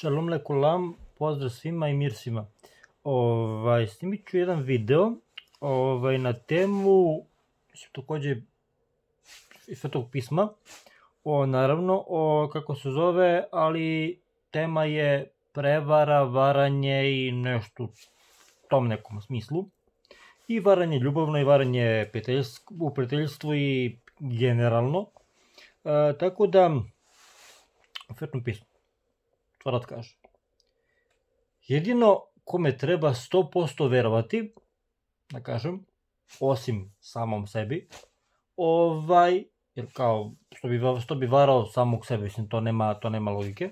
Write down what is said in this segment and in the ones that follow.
Šalom lekulam, pozdrav svima i mir svima. Snimit ću jedan video na temu takođe iz Svetog pisma, naravno, kako se zove, ali tema je prevara, varanje i nešto u tom nekom smislu. I varanje ljubavno i varanje u prijateljstvu i generalno. Tako da, u Svetom pismu, Tvorac kaže: jedino kome treba 100% verovati, da kažem, osim samom sebi, jer kao, što bi varao samog sebe, mislim, to nema logike,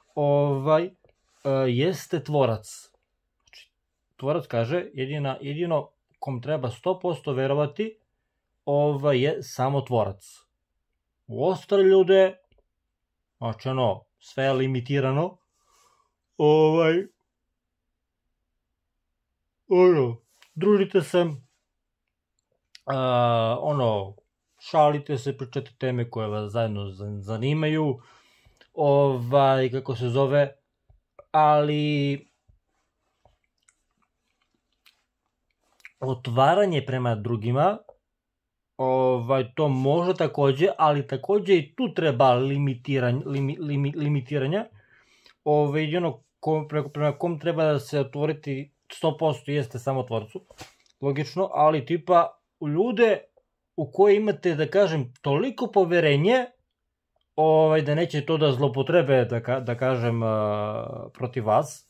jeste Tvorac. Znači, Tvorac kaže, jedino kom treba 100% verovati, je samo Tvorac. U ostale ljude, znači sve je limitirano, družite se, šalite se, pričate teme koje vas zajedno zanimaju, kako se zove, ali otvaranje prema drugima, to može takođe, ali takođe i tu treba limitiranja. Jedino prema kom treba da se otvoriti 100% jeste samo Tvorcu, logično, ali tipa u ljude u koje imate, da kažem, toliko poverenje da neće to da zlopotrebe, da kažem, protiv vas,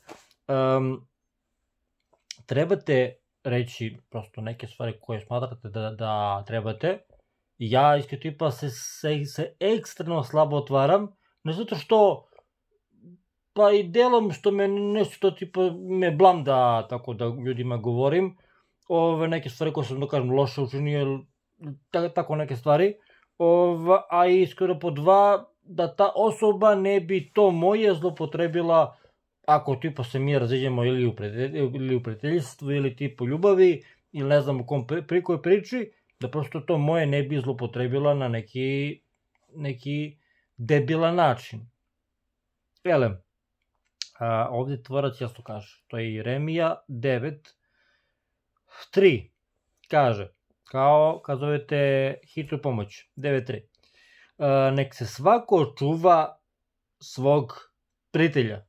trebate reći prosto neke stvari koje smatrate da trebate. Ja isto tipa se ekstremno slabo otvaram, ne zato što, pa i delom što me nešto tipa me blam da tako da ljudima govorim, neke stvari koje sam, da kažem, loše učinio, tako neke stvari, a i skoro po dva, da ta osoba ne bi to moje zlopotrebila ako tipa se mi raziđemo ili u prijateljstvu ili tipa ljubavi ili ne znam u kojoj priči, da prosto to moje ne bi zlopotrebila na neki debilan način. Ovdje Tvorac jasno kaže, to je Jeremija 9.3, kaže, kao kad zovete hitnu pomoć, 9.3, nek se svako čuva svog prijatelja,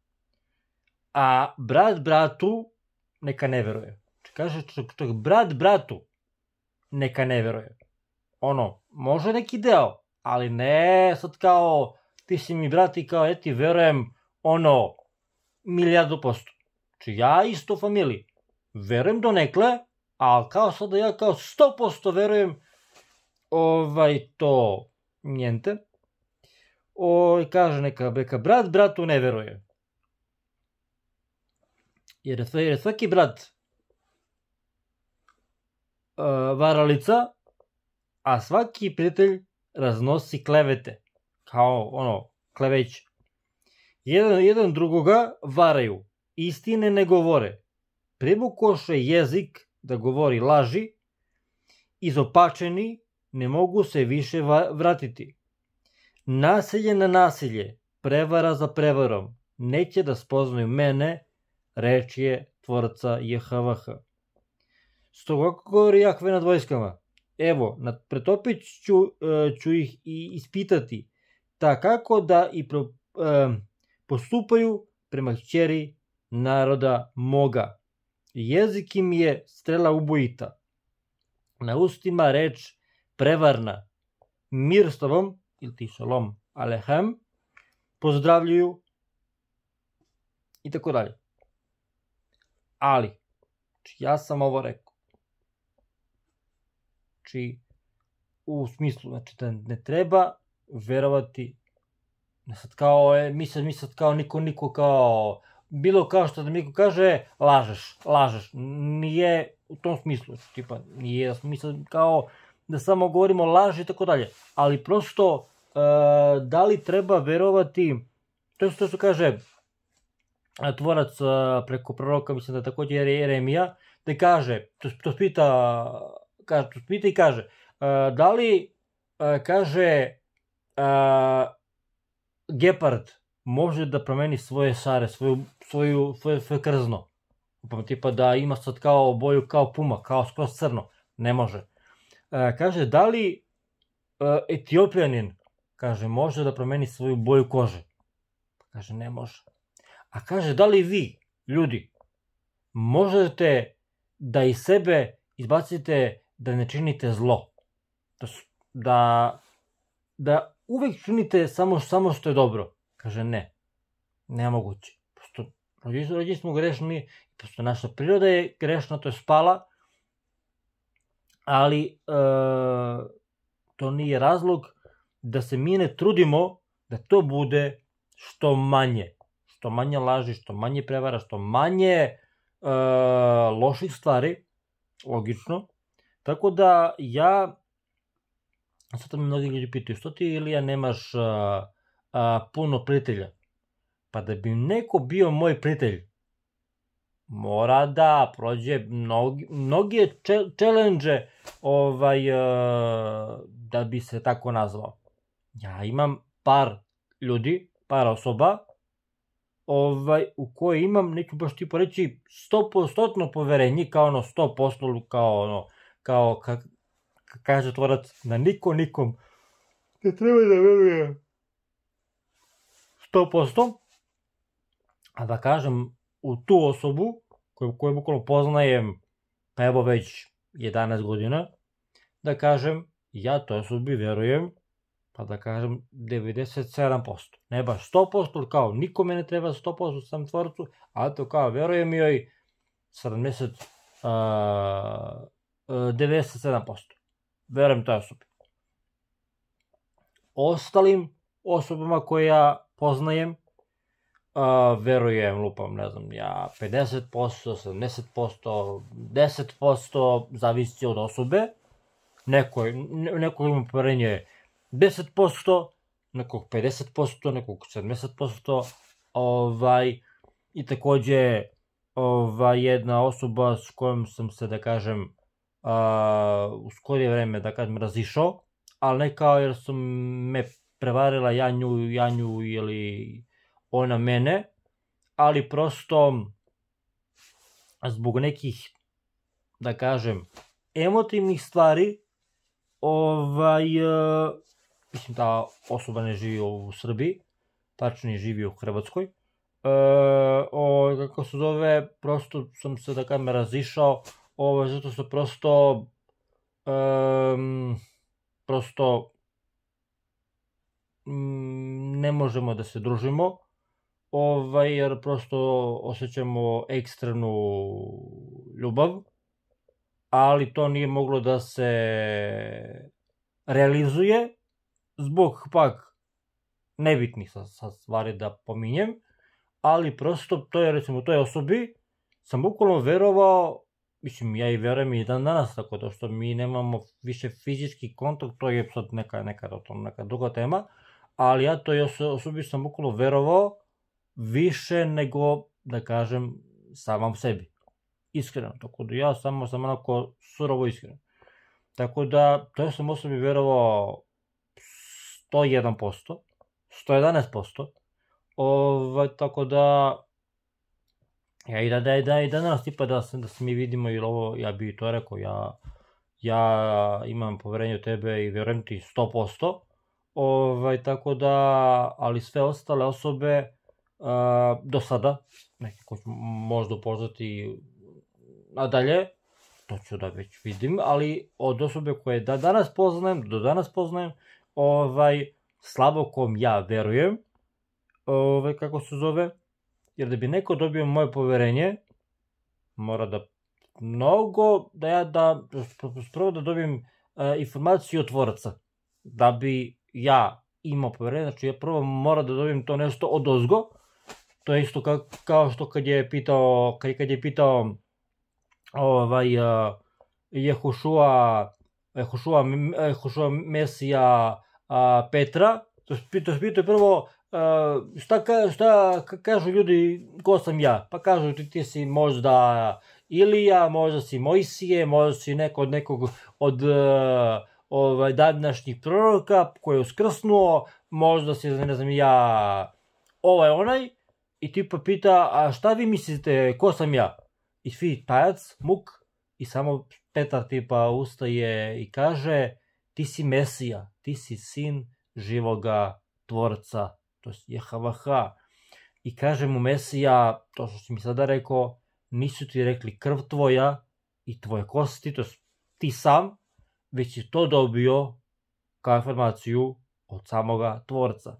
a brat bratu neka ne veruje. Kaže, brat bratu neka ne veruje. Može neki deo, ali ne sad kao ti si mi brat i kao ti verujem 1000%. Znači ja isto familiji verujem donekle, ali kao sada ja kao 100% verujem to njente. Kaže neka brat bratu ne veruje. Jer svaki brat varalica, a svaki prijatelj raznosi klevete, kao kleveće. Jedan drugoga varaju, istine ne govore, privukoše jezik da govori laži, izopačeni ne mogu se više vratiti. Nasilje na nasilje, prevara za prevarom, neće da spoznaju mene, reč je Tvorca JHVH. Stoga govori Jahve nad vojskama, evo, pretopit ću ih i ispitati, kako da i postupaju prema kćeri naroda moga. Jezik im je strela ubojita, na ustima reč prevarna, mir s tobom, ili ti šalom alehem, pozdravljuju i tako dalje. Ali, ja sam ovo rekao, u smislu, da ne treba verovati, mi sad kao niko kao, bilo kao što da mi kaže, lažeš, nije u tom smislu, nije smisla kao da samo govorimo laži i tako dalje, ali prosto, da li treba verovati, to je što kaže Tvorac preko proroka, mislim da takođe je Jeremija, da kaže, to spita i kaže, da li, kaže, gepard može da promeni svoje šare, svoje krzno. Tipa da ima sad kao boju kao puma, kao skroz crno. Ne može. Kaže, da li Etiopijanin, kaže, može da promeni svoju boju kože? Kaže, ne može. A kaže, da li vi, ljudi, možete da iz sebe izbacite da ne činite zlo? Da uvek činite samo što je dobro? Kaže, ne. Nemoguće. Pošto rođeni smo grešni, pošto naša priroda je grešna, to je spala, ali to nije razlog da se mi ne trudimo da to bude što manje. Što manje laži, što manje prevara, što manje loših stvari, logično. Tako da sad me mnogi ljudi pitaju, što ti, Ilija, nemaš puno prijatelja? Pa da bi neko bio moj prijatelj, mora da prođe mnoge challenge da bi se tako nazvao. Ja imam par ljudi, par osoba u koje imam, neću baš ti poreći 100% poverenje, kao 100%, kao kaže tvorac, na nikom ne treba da veruje 100%, a da kažem u tu osobu koju bukvalno poznajem pa evo već 11 godina, da kažem ja toj osobi verujem, pa da kažem 97%, ne baš 100%, kao nikome ne treba 100% sam tvorcu, a to kao verujem joj 97%. Verujem toj osobi. Ostalim osobama koje ja poznajem, verujem, lupam, ne znam, ja 50%, 70%, 10%, zavisi od osobe. Neko ima poverenje 10%, nekog 50%, nekog 70%, i takođe jedna osoba s kojom sam se, da kažem, u skorije vreme, da kažem, razišao, ali ne kao jer sam me prevarila ja nju ili ona mene, ali prosto zbog nekih, da kažem, emotivnih stvari, mislim da osoba ne živi u Srbiji, tačnije živi u Hrvatskoj, kako se zove, prosto sam se, da kažem, razišao, zato što prosto ne možemo da se družimo, jer prosto osjećamo ekstremnu ljubav, ali to nije moglo da se realizuje zbog pak nebitnih stvari da pominjem, ali prosto to je, recimo, toj osobi sam bukvalno verovao, mislim, ja i verujem i dan danas, tako da što mi nemamo više fizički kontakt, to je sad neka druga tema, ali ja toj osobi sam bukvalno verovao više nego, da kažem, samom sebi. Iskreno, tako da ja samo sam onako surovo iskren. Tako da, toj sam osobi verovao 101%, 111%, tako da, ja i danas, tipa da se mi vidimo, ili ovo, ja bi to rekao, ja imam poverenje u tebe i verujem ti 100%, tako da, ali sve ostale osobe, do sada, neke koji ću možda upoznati nadalje, to ću da već vidim, ali od osobe koje do danas poznajem, slabo kom ja verujem, kako se zove, jer da bi neko dobio moje poverenje, mora da prvo da dobijem informaciju od tvoraca, da bi ja imao poverenje, znači ja prvo moram da dobijem to nešto od ozgo, to je isto kao što kad je pitao Jehošua Mesija Petra, to pitao je prvo šta kažu ljudi ko sam ja, pa kažu ti si možda Ilija, možda si Mojsije, možda si nekog od današnjih proroka koji je uskrsnuo, možda si, ne znam ja, onaj, i tipa pita, a šta vi mislite, ko sam ja? I svi tajac, muk, i samo Petar tipa ustaje i kaže, ti si Mesija, ti si sin živoga tvorca, to je JHVH. I kaže mu Mesija, to što si mi sada rekao, nisu ti rekli krv tvoja i tvoje kosti, to je ti sam, već si to dobio kao informaciju od samoga tvorca.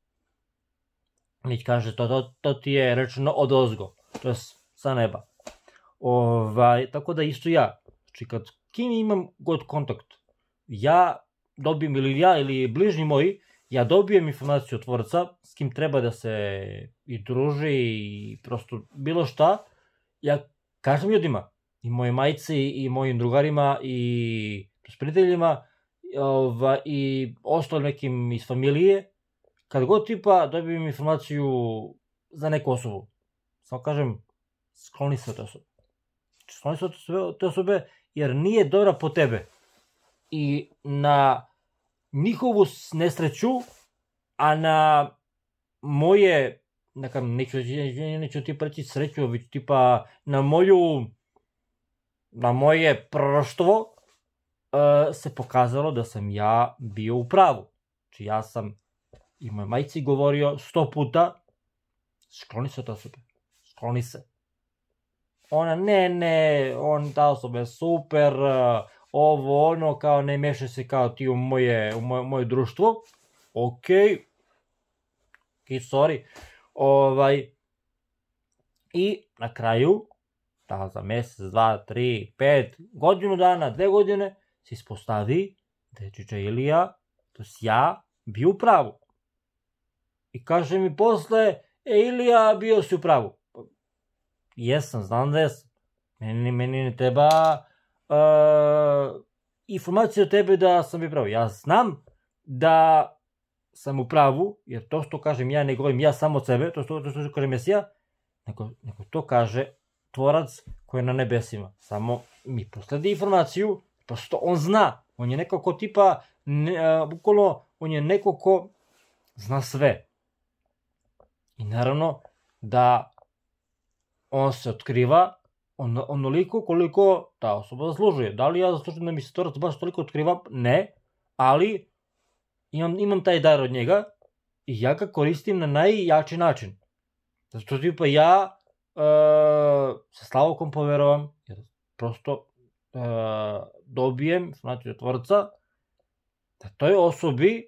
Već kaže, to ti je rečeno od ozgo, to je sa neba. Tako da isto ja, znači kad kim imam god kontakt, ja dobijem, ili ja ili bližnji moji, ja dobijem informaciju od tvorca s kim treba da se i druži i prosto bilo šta, ja kažem ljudima, i moje majci i mojim drugarima i prijateljima i ostalim nekim iz familije, kad god tipa dobijem informaciju za neku osobu, samo kažem, skloni se od te osobe. Skloni se od te osobe jer nije dobra po tebe. I na njihovu nesreću, a na moje, neću tipa reći sreću, već tipa na moje proroštvo se pokazalo da sam ja bio u pravu. Znači ja sam i moj majci govorio 100 puta, skloni se od osobe, skloni se. Ona, ne, ta osoba je super, ovo, ono, kao ne mešaj se kao ti u moje društvo. Okej, sorry. I na kraju, za mesec, 2, 3, 5, godinu dana, 2 godine, se ispostavi da je Džidža Ilija, to je ja, bio u pravu. I kaže mi posle, Ilija, bio si u pravu. Jesam, znam da jesam. Meni ne treba informacija o tebe da sam bio pravu. Ja znam da sam u pravu, jer to što kažem ja ne govorim ja samo od sebe, to što kaže Mesija, nego to kaže tvorac koji je na nebesima. Samo mi prosledi informaciju, prosto on zna. On je neko ko tipa, bukvalno, on je neko ko zna sve. I naravno da on se otkriva onoliko koliko ta osoba zaslužuje. Da li ja zaslužujem da mi se tvorac baš toliko otkriva? Ne, ali imam taj dar od njega i ja ga koristim na najjači način. Zato tipa ja sa Slavokom poverovam, jer prosto dobijem informaciju od tvorca da toj osobi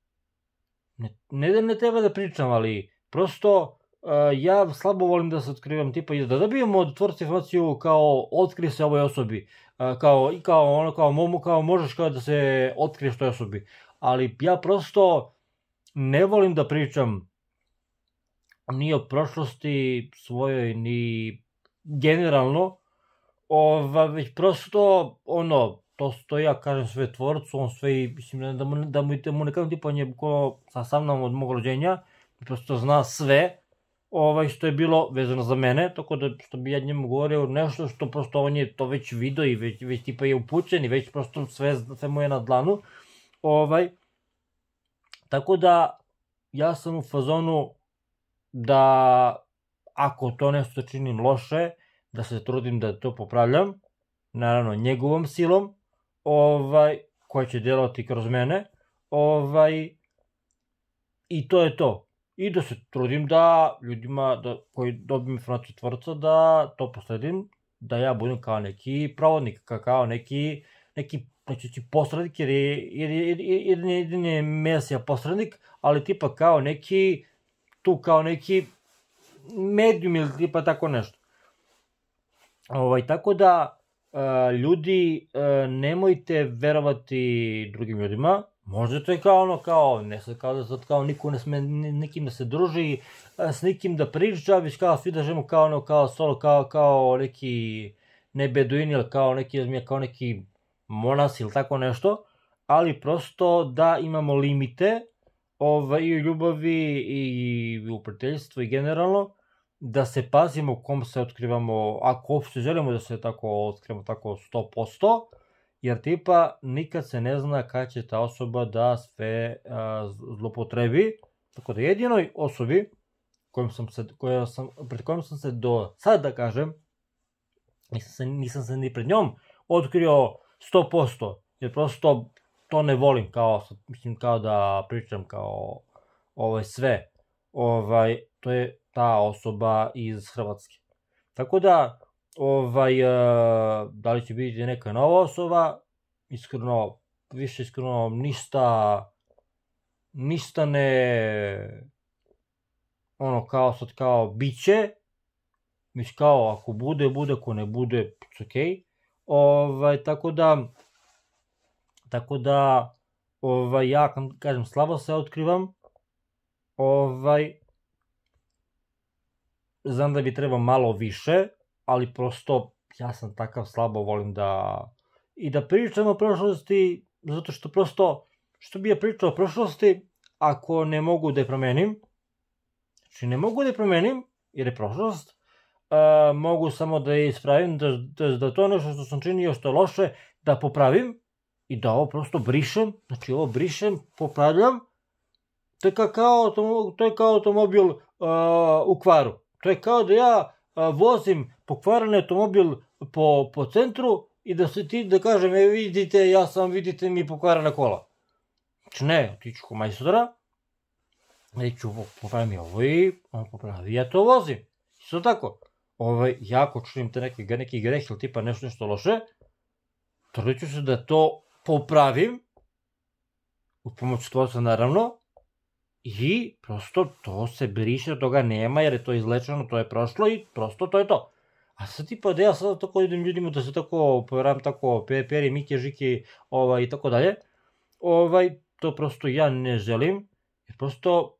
ne da ne treba da pričam, ali prosto ja slabo volim da se otkrivam, tipa da dobijem od tvorca informaciju kao otkri se ovoj osobi, kao možeš kao da se otkriješ toj osobi, ali ja prosto ne volim da pričam ni o prošlosti svojoj, ni generalno, već prosto to što ja kažem sve tvorcu, on sve, mislim da mu nekako tipa on je sa mnom od mog rođenja, prosto zna sve, što je bilo vezano za mene, tako da što bi ja njemu govorio nešto što prosto on je to već vidio i već tipa je upućen i već prosto sve mu je na dlanu. Tako da ja sam u fazonu da ako to nešto činim loše, da se trudim da to popravljam, naravno njegovom silom, koja će djelovati kroz mene, i to je to. I da se trudim da ljudima koji dobijem informaciju tvorca da to posledim, da ja budem kao neki pravodnik, kao neki posrednik, jer je Mesija posrednik, ali tipa kao neki medium ili tipa tako nešto. Tako da ljudi nemojte verovati drugim ljudima. Možda to je kao ne sad kao da sad kao niko ne sme nekim da se druži, s nikim da priča, već kao svi da želimo kao solo, kao neki ne beduini ili kao neki monas ili tako nešto, ali prosto da imamo limite i u ljubavi i u prijateljstvu i generalno, da se pazimo u kom se otkrivamo, ako uopšte želimo da se tako otkrivamo tako 100%, jer tipa nikad se ne zna kada će ta osoba da sve zlopotrebi, tako da jedinoj osobi pred kojom sam se do sad, da kažem, nisam se ni pred njom otkrio 100%, jer prosto to ne volim, kao da pričam kao sve, to je ta osoba iz Hrvatske. Tako da, da li će biti neka nova osoba, iskreno, ništa ne, bit će, ako bude, ako ne bude, it's okej. Tako da, ja, kažem, slabo se otkrivam, znam da bi trebao malo više, ali prosto, ja sam takav, slabo volim da pričam o prošlosti, zato što prosto, što bi ja pričao o prošlosti, ako ne mogu da je promenim, znači ne mogu da je promenim, jer je prošlost, mogu samo da je ispravim, da to nešto što sam činio što je loše, da popravim i da ovo prosto brišem, znači ovo brišem, popravljam, to je kao automobil u kvaru, to je kao da ja vozim pokvareni automobil po centru i da se ti da kažem, vidite mi pokvarena kola. Znači ne, otiću kod majstora, neću popravim ovo i on popravi, ja to vozim. Isto tako, ja ako čunim te neki greh ili tipa nešto loše, trudit ću se da to popravim, u pomoć stvorca naravno, i prosto to se briše, toga nema jer je to izlečeno, to je prošlo i prosto to je to. A sad tipa da ja sad tako idem ljudima da se tako povjeram, tako peri, mike, žike i tako dalje, to prosto ja ne želim, jer prosto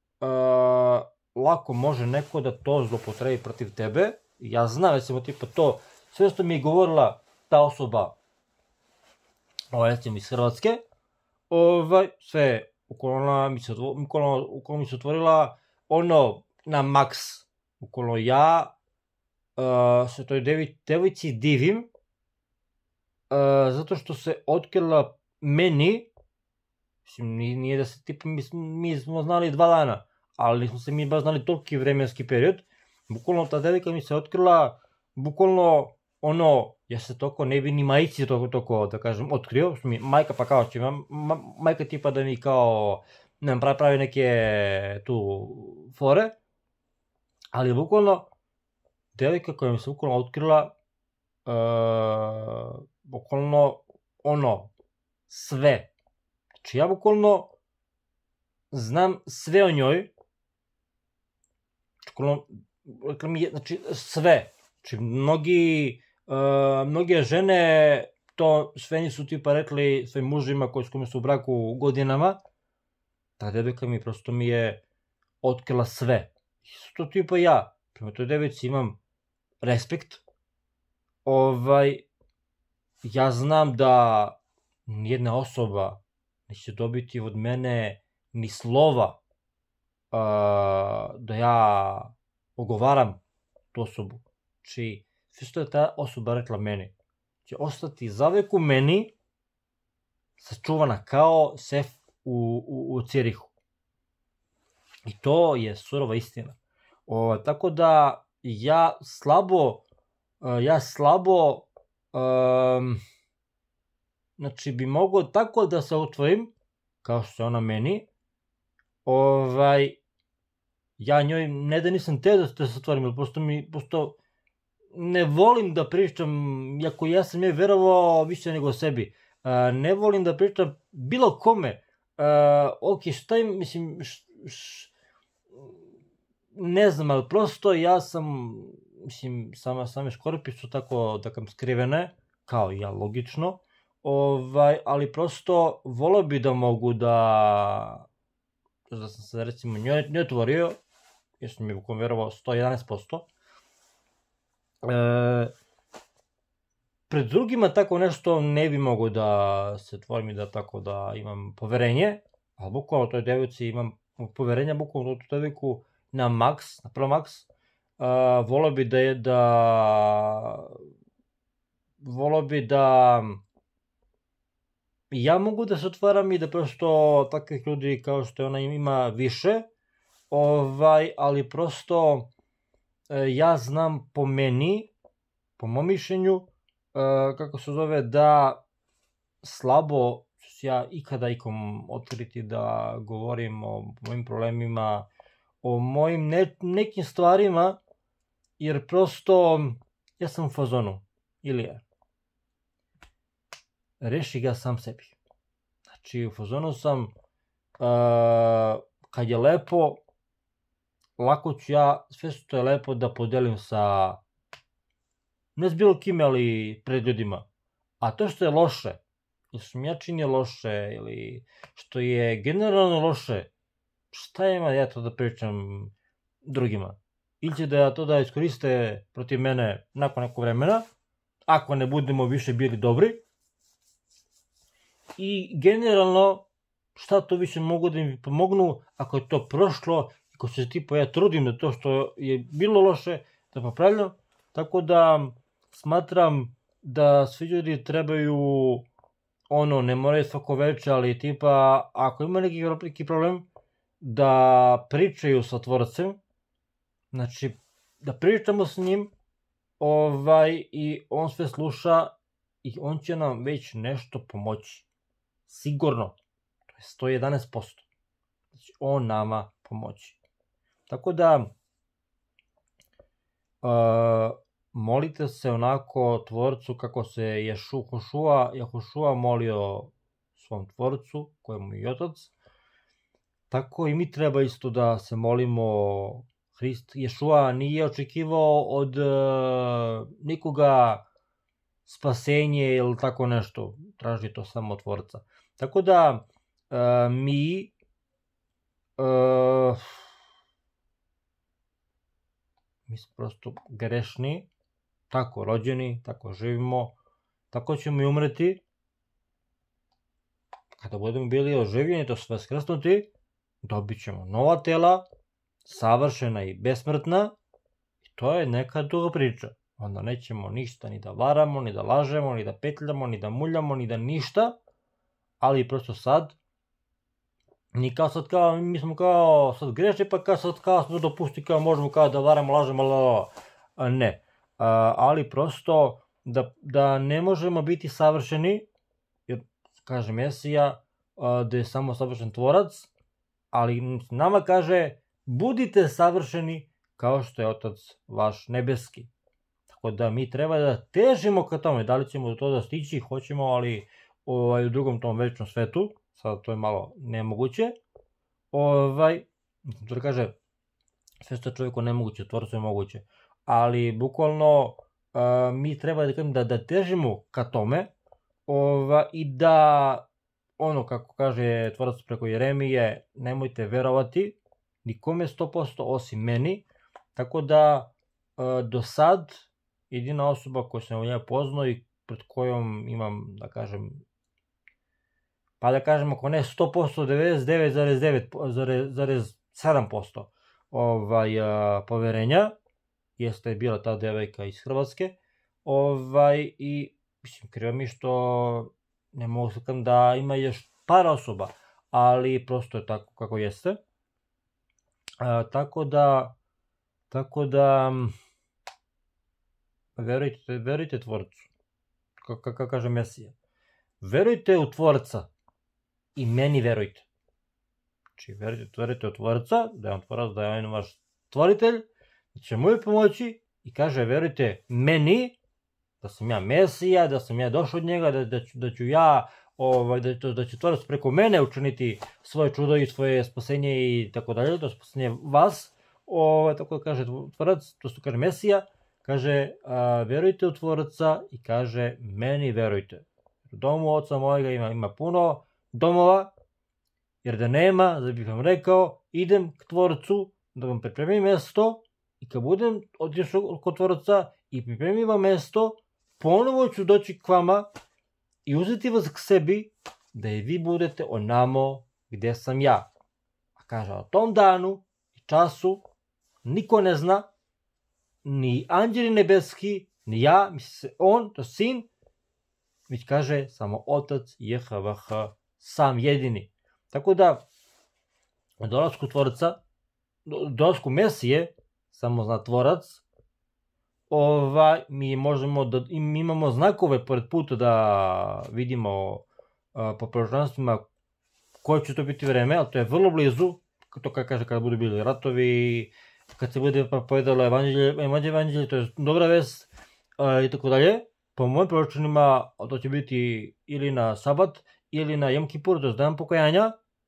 lako može neko da to zlopotrebi protiv tebe. Ja znam, recimo, tipa to, sve što mi je govorila ta osoba, recimo iz Hrvatske, sve okolo mi se otvorila na maks, okolo ja se toj devojci divim, zato što se otkrila meni, nije da se tipa, mi smo znali 2 dana, ali nismo se mi baš znali toliki vremenski period, bukvalno ta devojka mi se otkrila, bukvalno ja se toko ne bi ni majici toko, da kažem, otkrio, što mi majka pa kao će majka tipa da mi kao, ne pravi neke tu fore, ali bukvalno devojka koja mi se bukvalno otkrila, bukvalno sve. Znači ja bukvalno znam sve o njoj, znači sve. Znači mnoge žene to sve nisu tipa rekli svojim mužima koji s kojima su u braku godinama, ta devojka mi je otkrila sve. Isto tipa ja, prema toj devojci imam respekt, ja znam da nijedna osoba neće dobiti od mene ni slova da ja ogovaram tu osobu. Znači, sve što je ta osoba rekla meni će ostati zavek u meni, sačuvana kao sef u Cirihu. I to je surova istina. Tako da ja slabo znači bi mogao tako da se otvorim, kao što je ona meni, ja njoj ne da nisam te da se otvorim, jer prosto ne volim da pričam, iako ja sam joj verovao više nego sebi, ne volim da pričam bilo kome, šta im, mislim, ne znam, ali prosto ja sam, mislim, same škorpi su tako, da kam skrivene, kao i ja, logično, ali prosto volio bi da mogu da sam se recimo ne otvorio, jer sam mi bukom verovao 111%, pred drugima tako nešto ne bi mogo da se otvorim i da tako da imam poverenje, ali bukvalno toj devojci imam poverenja, bukvalno tu devojku na maks, na prvo maks, volio bi da ja mogu da se otvaram i da prosto takvih ljudi kao što ona ima više, ali prosto ja znam po meni, po mom mišljenju, kako se zove, da slabo ću ja ikada ikom otvoriti da govorim o mojim problemima, o mojim nekim stvarima, jer prosto ja sam u fazonu, Ilija, reši ga sam sebi. Znači u fazonu sam, kad je lepo, lako ću ja sve što je lepo da podelim sa, ne s bilo kime, ali pred ljudima. A to što je loše, ili što mi ja čini loše, ili što je generalno loše, šta ima ja to da pričam drugima? Ili će da to da iskoriste protiv mene nakon nekog vremena, ako ne budemo više bili dobri. I generalno, šta to više mogu da mi pomognu ako je to prošlo, ako se tipa ja trudim da to što je bilo loše da popravljam. Tako da smatram da svi ljudi trebaju, ne moraju svako veče, ali tipa ako ima neki problem, da pričaju sa tvorcem, znači da pričamo s njim, i on sve sluša i on će nam već nešto pomoći. Sigurno, to je 111%. Znači on nama pomoći. Tako da, molite se onako tvorcu kako se Jehošua molio svom tvorcu, kojemu je otac. Tako i mi treba isto da se molimo. Ješua nije očekivao od nikoga spasenje ili tako nešto. Traži to samo tvorca. Tako da mi smo prosto grešni, tako rođeni, tako živimo, tako ćemo i umreti. Kada budemo bili oživljeni, to sve skrsnuti, dobit ćemo nova tela, savršena i besmrtna, i to je neka druga priča. Onda nećemo ništa ni da varamo, ni da lažemo, ni da petljamo, ni da muljamo, ni da ništa, ali prosto sad, mi smo kao sad grešni, pa sad smo dopusti, kao možemo kao da varamo, lažemo, ne. Ali prosto da ne možemo biti savršeni, jer kaže Mesija da je samo savršen tvorac, ali nama kaže budite savršeni kao što je Otac vaš nebeski. Tako da mi treba da težimo ka tome, da li ćemo do toga stići, hoćemo, ali u drugom tom večnom svetu, sad to je malo nemoguće, to kaže, sve što je čovjeku nemoguće, tvorcu je moguće, ali bukvalno mi treba da težimo ka tome, i da, kako kaže tvorac preko Jeremije, nemojte verovati nikome 100% osim meni, tako da do sad jedina osoba koju sam ja poznao i pred kojom imam, da kažem, ako ne 100%, 99,7% poverenja, jeste bila ta devojka iz Hrvatske, i mislim, krivo mi što ne mogu sakam da ima još par osoba, ali prosto je tako kako jeste. Tako da verujte tvorcu, kako kaže Mesija. Verujte u tvorca i meni verujte. Znači, verujte u tvorca, da je on tvorac, da je on vaš stvoritelj, da će mu pomoći, i kaže verujte meni, da sam ja Mesija, da sam ja došao od njega, da ću ja, da će tvorac preko mene učiniti svoje čudo i svoje spasenje i tako dalje, da spasenje vas, tako da kaže tvorac, to što kaže Mesija, kaže verujte u tvorca i kaže meni verujte. U domu oca mojega ima puno domova, jer da nema, da bih vam rekao, idem k tvorcu da vam pripremim mesto, i kad budem otišao kod tvorca i pripremim vam mesto, ponovo ću doći k vama i uzeti vas k sebi, da i vi budete onamo gde sam ja. A kaže, o tom danu i času niko ne zna, ni anđeli nebeski, ni ja, misli se on, to sin, već kaže samo Otac JHVH, sam jedini. Tako da, u dolasku tvorca, dolasku Mesije, samo zna tvorac, mi imamo znakove pored puta da vidimo po proročanstvima koje će to biti vreme, ali to je vrlo blizu, to kaže kada budu bili ratovi, kad se bude povedalo evanđelje, to je dobra vest i tako dalje. Po mojim proročanima to će biti ili na sabat ili na Jom Kipur, to je dan pokajanja,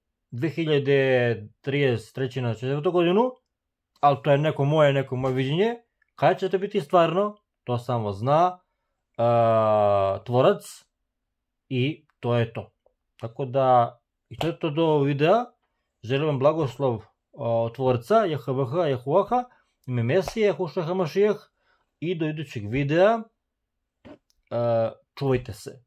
2033. na 4. godinu, ali to je neko moje viđenje. Kada će to biti stvarno, to samo zna tvorac i to je to. Tako da, i to je to do ovog videa. Želim vam blagoslov tvorca, JHVH, Jehuaha, ime Mesije, Jehuša Hamašijah, i do idućeg videa. Čuvajte se.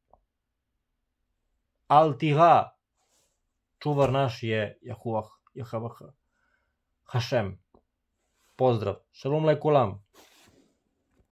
Al-Tiha, čuvar naš je Jehuah, JHVH. Hašem. Pozdrav. Šalom lekulam.